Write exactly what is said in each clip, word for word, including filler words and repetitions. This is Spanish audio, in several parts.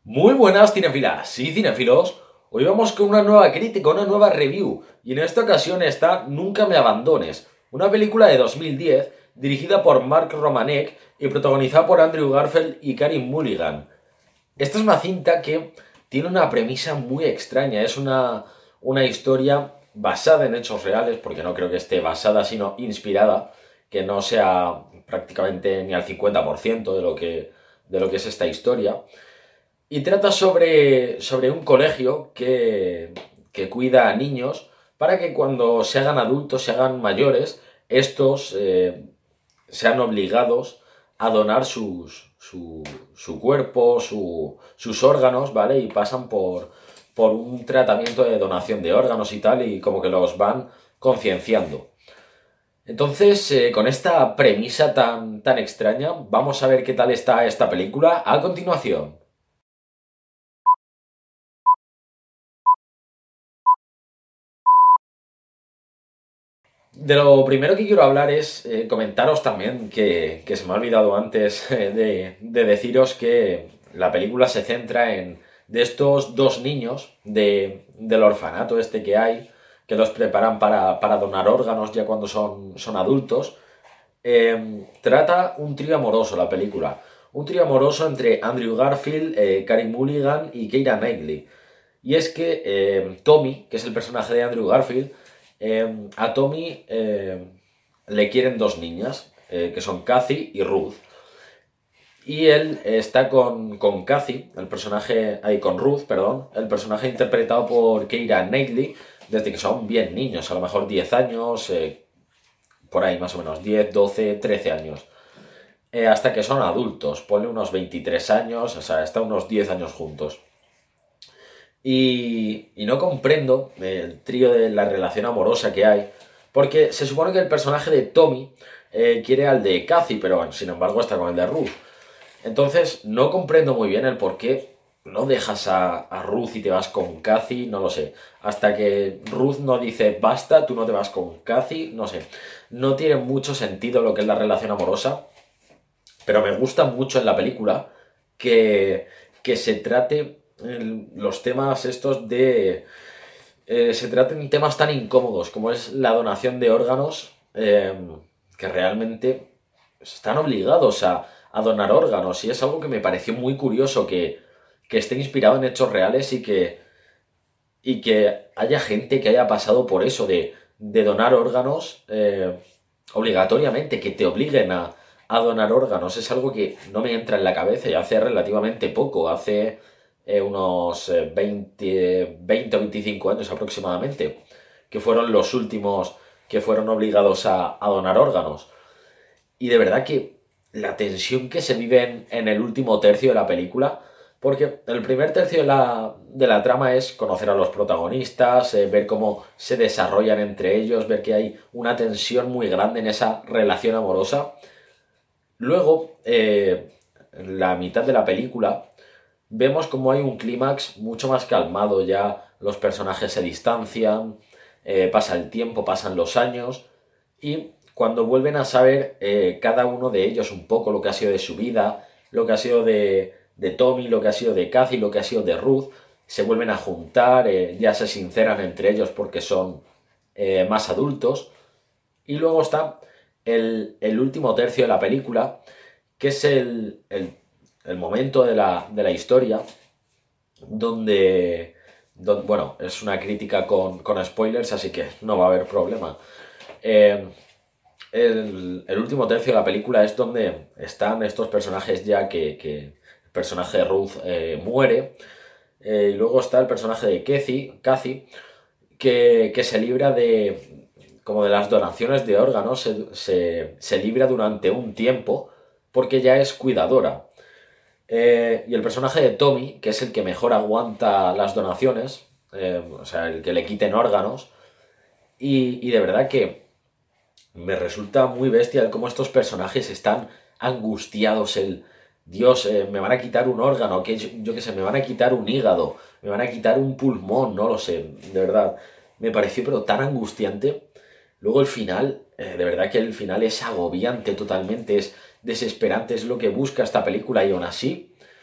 Muy buenas cinefilas y cinefilos. Hoy vamos con una nueva crítica, una nueva review. Y en esta ocasión está Nunca me abandones, una película de dos mil diez dirigida por Mark Romanek y protagonizada por Andrew Garfield y Carey Mulligan. Esta es una cinta que tiene una premisa muy extraña. Es una, una historia basada en hechos reales, porque no creo que esté basada, sino inspirada, que no sea prácticamente ni al cincuenta por ciento de lo que, de lo que es esta historia. Y trata sobre, sobre un colegio que, que cuida a niños para que cuando se hagan adultos, se hagan mayores, estos eh, sean obligados a donar sus, su, su cuerpo, su, sus órganos, ¿vale? Y pasan por, por un tratamiento de donación de órganos y tal, y como que los van concienciando. Entonces, eh, con esta premisa tan, tan extraña, vamos a ver qué tal está esta película a continuación. De lo primero que quiero hablar es eh, comentaros también que, que se me ha olvidado antes eh, de, de deciros que la película se centra en de estos dos niños de, del orfanato este que hay, que los preparan para, para donar órganos ya cuando son, son adultos. Eh, trata un trío amoroso la película. Un trío amoroso entre Andrew Garfield, eh, Carey Mulligan y Keira Knightley. Y es que eh, Tommy, que es el personaje de Andrew Garfield, eh, a Tommy eh, le quieren dos niñas, eh, que son Kathy y Ruth. Y él está con, con Kathy, el personaje, ahí con Ruth, perdón, el personaje interpretado por Keira Knightley, desde que son bien niños, a lo mejor diez años, eh, por ahí más o menos, diez, doce, trece años. Eh, hasta que son adultos, ponle unos veintitrés años, o sea, están unos diez años juntos. Y, y no comprendo el trío de la relación amorosa que hay, porque se supone que el personaje de Tommy eh, quiere al de Kathy, pero sin embargo está con el de Ruth. Entonces no comprendo muy bien el por qué no dejas a, a Ruth y te vas con Kathy, no lo sé. Hasta que Ruth no dice basta, tú no te vas con Kathy, no sé. No tiene mucho sentido lo que es la relación amorosa, pero me gusta mucho en la película que, que se trate el- los temas estos de... eh, se traten temas tan incómodos como es la donación de órganos, eh, que realmente están obligados a, a donar órganos. Y es algo que me pareció muy curioso que, que esté inspirado en hechos reales y que, y que haya gente que haya pasado por eso de, de donar órganos eh, obligatoriamente, que te obliguen a, a donar órganos. Es algo que no me entra en la cabeza y hace relativamente poco, hace eh, unos eh, veinte, veinte o veinticinco años aproximadamente, que fueron los últimos que fueron obligados a, a donar órganos. Y de verdad que la tensión que se vive en, en el último tercio de la película, porque el primer tercio de la, de la trama es conocer a los protagonistas, eh, ver cómo se desarrollan entre ellos, ver que hay una tensión muy grande en esa relación amorosa. Luego, eh, en la mitad de la película, vemos como hay un clímax mucho más calmado, ya los personajes se distancian, eh, pasa el tiempo, pasan los años, y cuando vuelven a saber eh, cada uno de ellos un poco lo que ha sido de su vida, lo que ha sido de, de Tommy, lo que ha sido de Kathy, lo que ha sido de Ruth, se vuelven a juntar, eh, ya se sinceran entre ellos porque son eh, más adultos. Y luego está el, el último tercio de la película, que es el, el, el momento de la, de la historia donde, don- bueno, es una crítica con, con spoilers, así que no va a haber problema. Eh, el, el último tercio de la película es donde están estos personajes ya que, que el personaje de Ruth eh, muere, eh, y luego está el personaje de Kathy, Kathy que, que se libra de, como de las donaciones de órganos, se, se, se libra durante un tiempo porque ya es cuidadora. Eh, y el personaje de Tommy, que es el que mejor aguanta las donaciones, eh, o sea, el que le quiten órganos, y, y de verdad que me resulta muy bestia el cómo estos personajes están angustiados, el Dios, eh, me van a quitar un órgano, que yo, yo qué sé, me van a quitar un hígado, me van a quitar un pulmón, no lo sé, de verdad. Me pareció pero tan angustiante. Luego el final, eh, de verdad que el final es agobiante totalmente, es desesperante, es lo que busca esta película y aún así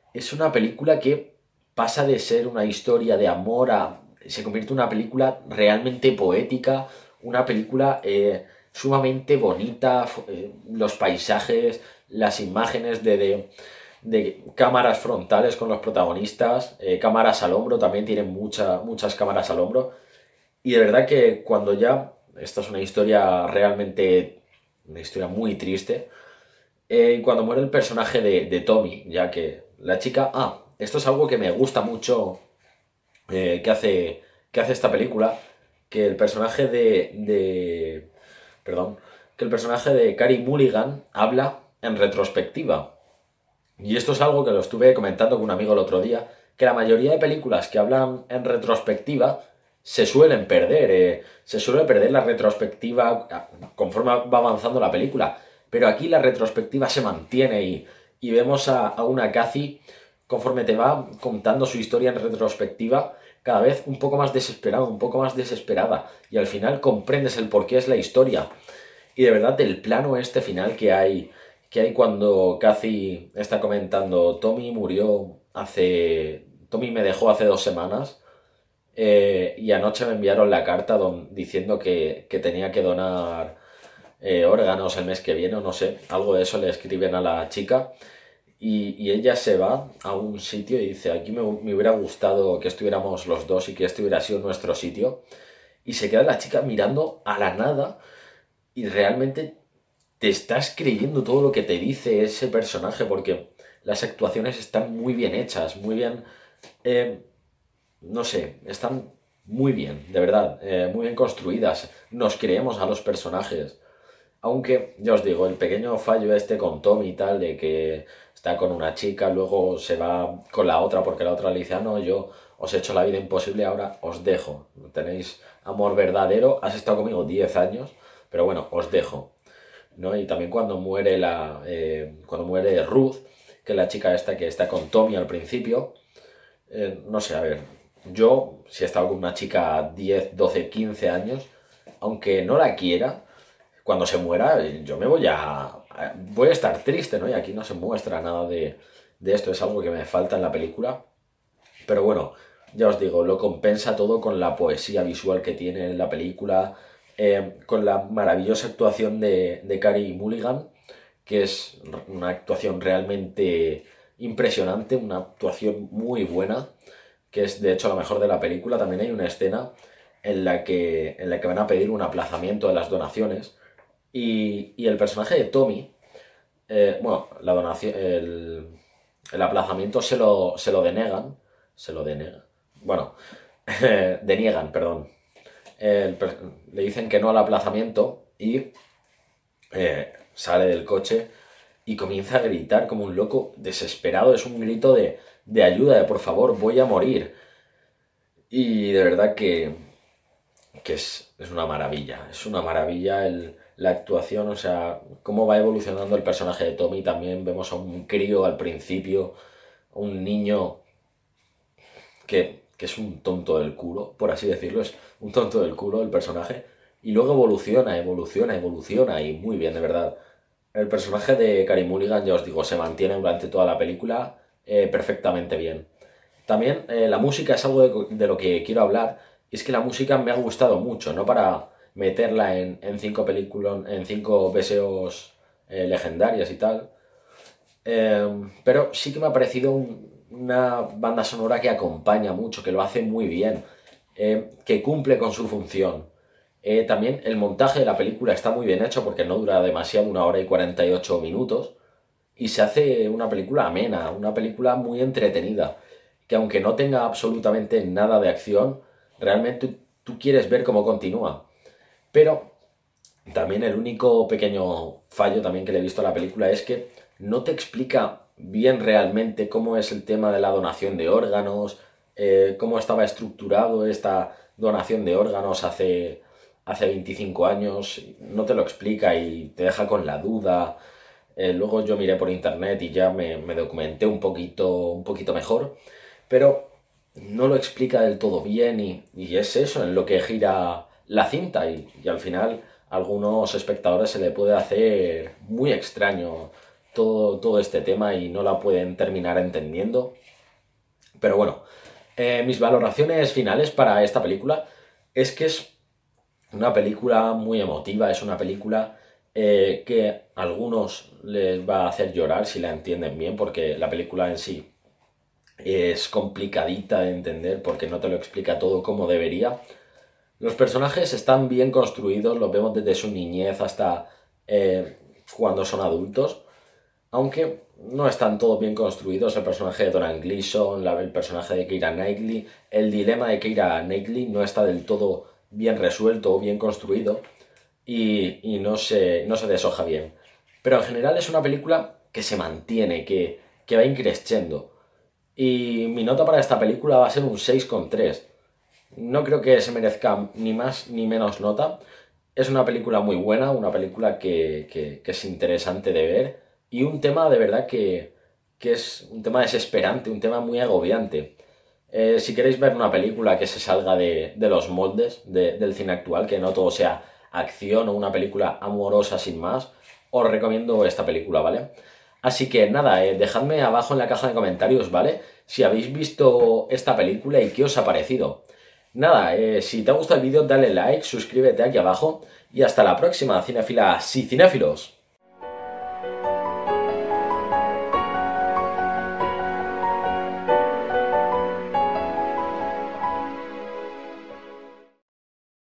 es una película que pasa de ser una historia de amor a... se convierte en una película realmente poética, una película eh, sumamente bonita, eh, los paisajes, las imágenes de, de, de cámaras frontales con los protagonistas, eh, cámaras al hombro, también tienen mucha, muchas cámaras al hombro. Y de verdad que cuando ya, esta es una historia realmente, una historia muy triste, eh, cuando muere el personaje de, de Tommy, ya que la chica, ah, esto es algo que me gusta mucho eh, que, hace, que hace esta película, que el personaje de, de, perdón, que el personaje de Carey Mulligan habla en retrospectiva. Y esto es algo que lo estuve comentando con un amigo el otro día, que la mayoría de películas que hablan en retrospectiva se suelen perder, eh, se suele perder la retrospectiva conforme va avanzando la película, pero aquí la retrospectiva se mantiene y, y vemos a, a una Cathy conforme te va contando su historia en retrospectiva, cada vez un poco más desesperada, un poco más desesperada, y al final comprendes el por qué es la historia. Y de verdad, el plano este final que hay, que hay cuando Cathy está comentando, Tommy murió hace... Tommy me dejó hace dos semanas, eh, y anoche me enviaron la carta don, diciendo que, que tenía que donar eh, órganos el mes que viene, o no sé, algo de eso le escriben a la chica. Y, y ella se va a un sitio y dice, aquí me, me hubiera gustado que estuviéramos los dos y que este hubiera sido nuestro sitio. Y se queda la chica mirando a la nada y realmente te estás creyendo todo lo que te dice ese personaje porque las actuaciones están muy bien hechas, muy bien... Eh, no sé, están muy bien, de verdad, eh, muy bien construidas. Nos creemos a los personajes. Aunque, ya os digo, el pequeño fallo este con Tom y tal, de que está con una chica, luego se va con la otra porque la otra le dice, ah, no, yo os he hecho la vida imposible, ahora os dejo. Tenéis amor verdadero, has estado conmigo diez años, pero bueno, os dejo. ¿No? Y también cuando muere la eh, cuando muere Ruth, que es la chica esta que está con Tommy al principio, eh, no sé, a ver, yo si he estado con una chica diez doce quince años, aunque no la quiera, cuando se muera, yo me voy a, a- voy a estar triste, ¿no? Y aquí no se muestra nada de, de esto, es algo que me falta en la película. Pero bueno, ya os digo, lo compensa todo con la poesía visual que tiene la película, eh, con la maravillosa actuación de, de Carey Mulligan, que es una actuación realmente impresionante, una actuación muy buena, que es de hecho la mejor de la película. También hay una escena en la que, en la que van a pedir un aplazamiento de las donaciones y, y el personaje de Tommy, eh, bueno, la donación, el, el aplazamiento se lo, se lo denegan, se lo denegan, bueno, deniegan, perdón. El per- le dicen que no al aplazamiento y eh, sale del coche y comienza a gritar como un loco desesperado. Es un grito de, de ayuda, de por favor, voy a morir. Y de verdad que, que es, es una maravilla, es una maravilla el, la actuación, o sea, cómo va evolucionando el personaje de Tommy. También vemos a un crío al principio, un niño que, que es un tonto del culo, por así decirlo, es un tonto del culo el personaje, y luego evoluciona, evoluciona, evoluciona, y muy bien, de verdad. El personaje de Carey Mulligan, ya os digo, se mantiene durante toda la película eh, perfectamente bien. También eh, la música es algo de, de lo que quiero hablar, y es que la música me ha gustado mucho, no para meterla en, en cinco películas, en cinco V S Os eh, legendarias y tal, eh, pero sí que me ha parecido un- una banda sonora que acompaña mucho, que lo hace muy bien, eh, que cumple con su función. Eh, también el montaje de la película está muy bien hecho porque no dura demasiado, una hora y cuarenta y ocho minutos, y se hace una película amena, una película muy entretenida, que aunque no tenga absolutamente nada de acción, realmente tú quieres ver cómo continúa. Pero también el único pequeño fallo también que le he visto a la película es que no te explica bien realmente cómo es el tema de la donación de órganos, eh, cómo estaba estructurado esta donación de órganos hace, hace veinticinco años, no te lo explica y te deja con la duda. Eh, luego yo miré por internet y ya me, me documenté un poquito, un poquito mejor, pero no lo explica del todo bien y, y es eso en lo que gira la cinta y, y al final a algunos espectadores se le puede hacer muy extraño todo, todo este tema y no la pueden terminar entendiendo. Pero bueno, eh, mis valoraciones finales para esta película es que es una película muy emotiva, es una película eh, que a algunos les va a hacer llorar si la entienden bien, porque la película en sí es complicadita de entender porque no te lo explica todo como debería. Los personajes están bien construidos, los vemos desde su niñez hasta eh, cuando son adultos, aunque no están todos bien construidos. El personaje de Donald Gleeson, la- el personaje de Keira Knightley, el dilema de Keira Knightley no está del todo bien resuelto o bien construido y, y no se, no se deshoja bien. Pero en general es una película que se mantiene, que, que va increciendo. Y mi nota para esta película va a ser un seis coma tres. No creo que se merezca ni más ni menos nota. Es una película muy buena, una película que, que- que es interesante de ver y un tema de verdad que, que es un tema desesperante, un tema muy agobiante. Eh, si queréis ver una película que se salga de, de los moldes de- del cine actual, que no todo sea acción o una película amorosa sin más, os recomiendo esta película, ¿vale? Así que nada, eh, dejadme abajo en la caja de comentarios, ¿vale? Si habéis visto esta película y qué os ha parecido. Nada, eh, si te ha gustado el vídeo, dale like, suscríbete aquí abajo y hasta la próxima, cinéfilas y cinéfilos.